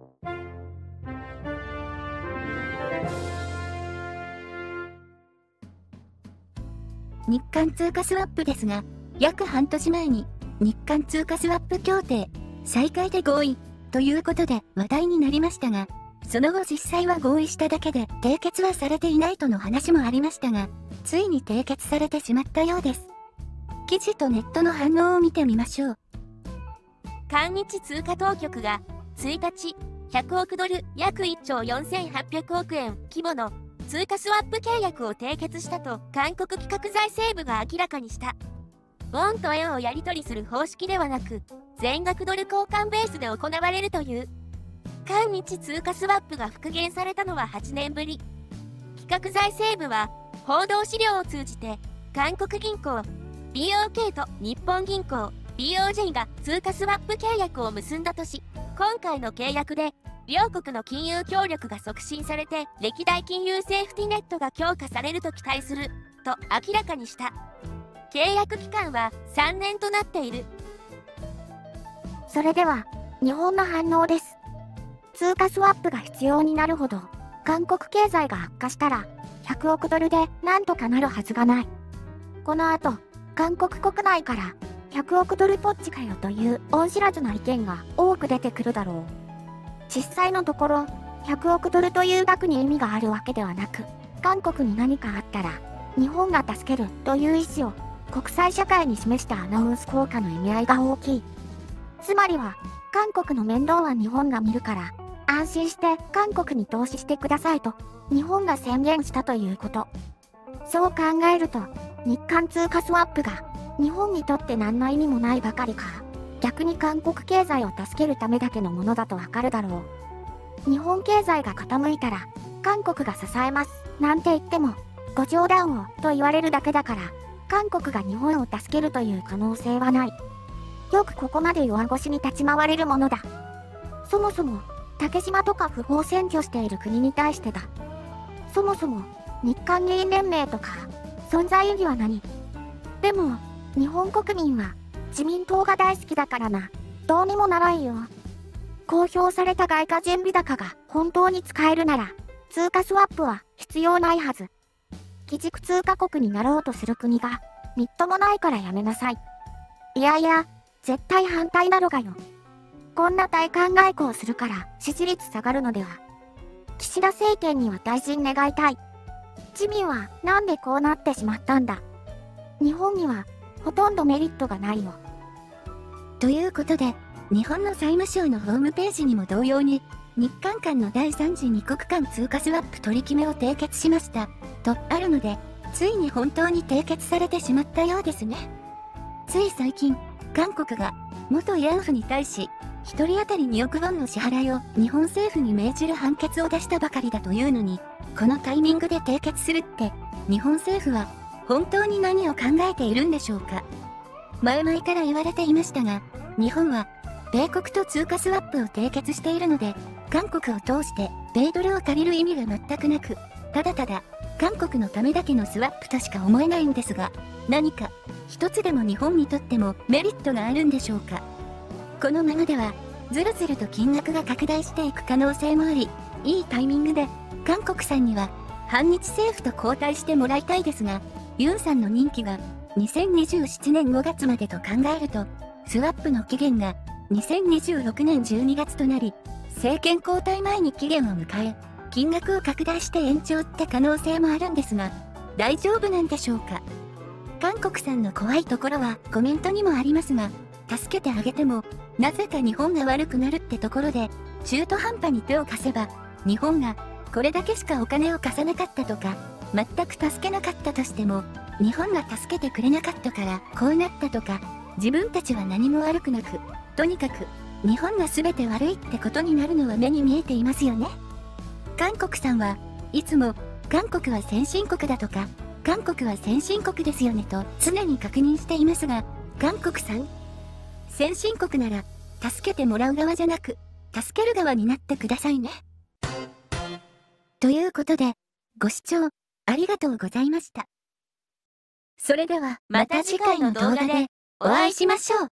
日韓通貨スワップですが、約半年前に日韓通貨スワップ協定再開で合意ということで話題になりましたが、その後実際は合意しただけで締結はされていないとの話もありましたが、ついに締結されてしまったようです。記事とネットの反応を見てみましょう。 韓日通貨当局が1日、100億ドル約1兆4800億円規模の通貨スワップ契約を締結したと韓国企画財政部が明らかにした。ウォンと円をやり取りする方式ではなく、全額ドル交換ベースで行われるという。韓日通貨スワップが復元されたのは8年ぶり。企画財政部は報道資料を通じて、韓国銀行 BOK と日本銀行 BOJ が通貨スワップ契約を結んだとし、今回の契約で両国の金融協力が促進されて歴代金融セーフティネットが強化されると期待すると明らかにした。契約期間は3年となっている。 それでは日本の反応です。通貨スワップが必要になるほど韓国経済が悪化したら100億ドルでなんとかなるはずがない。この後韓国国内から100億ドルポッチかよという恩知らずな意見が多く出てくるだろう。実際のところ100億ドルという額に意味があるわけではなく、韓国に何かあったら日本が助けるという意思を国際社会に示したアナウンス効果の意味合いが大きい。つまりは韓国の面倒は日本が見るから安心して韓国に投資してくださいと日本が宣言したということ。そう考えると日韓通貨スワップが日本にとって何の意味もないばかりか、逆に韓国経済を助けるためだけのものだとわかるだろう。日本経済が傾いたら韓国が支えますなんて言ってもご冗談をと言われるだけだから、韓国が日本を助けるという可能性はない。よくここまで弱腰に立ち回れるものだ。そもそも竹島とか不法占拠している国に対してだ。そもそも日韓議員連盟とか存在意義は何？でも日本国民は自民党が大好きだからな。どうにもならんよ。公表された外貨準備高が本当に使えるなら通貨スワップは必要ないはず。基軸通貨国になろうとする国がみっともないからやめなさい。いやいや、絶対反対なのがよ。こんな大韓外交するから支持率下がるのでは。岸田政権には退陣願いたい。自民はなんでこうなってしまったんだ。日本にはほとんどメリットがないよ。 ということで、日本の財務省のホームページにも同様に、日韓間の第3次2国間通貨スワップ取り決めを締結しましたとあるので、ついに本当に締結されてしまったようですね。つい最近、韓国が元慰安婦に対し1人当たり2億ウォンの支払いを日本政府に命じる判決を出したばかりだというのに、このタイミングで締結するって日本政府は本当に何を考えているんでしょうか。前々から言われていましたが、日本は米国と通貨スワップを締結しているので、韓国を通して米ドルを借りる意味が全くなく、ただただ韓国のためだけのスワップとしか思えないんですが、何か一つでも日本にとってもメリットがあるんでしょうか。このままではずるずると金額が拡大していく可能性もあり、いいタイミングで韓国さんには反日政府と交代してもらいたいですが、ユンさんの任期が2027年5月までと考えると、スワップの期限が2026年12月となり、政権交代前に期限を迎え、金額を拡大して延長って可能性もあるんですが、大丈夫なんでしょうか。韓国さんの怖いところはコメントにもありますが、助けてあげても、なぜか日本が悪くなるってところで、中途半端に手を貸せば、日本がこれだけしかお金を貸さなかったとか、全く助けなかったとしても、日本が助けてくれなかったからこうなったとか、自分たちは何も悪くなく、とにかく日本が全て悪いってことになるのは目に見えていますよね。韓国さんはいつも韓国は先進国だとか、韓国は先進国ですよねと常に確認していますが、韓国さん、先進国なら助けてもらう側じゃなく、助ける側になってくださいね。ということで、ご視聴ありがとうございました。それではまた次回の動画でお会いしましょう。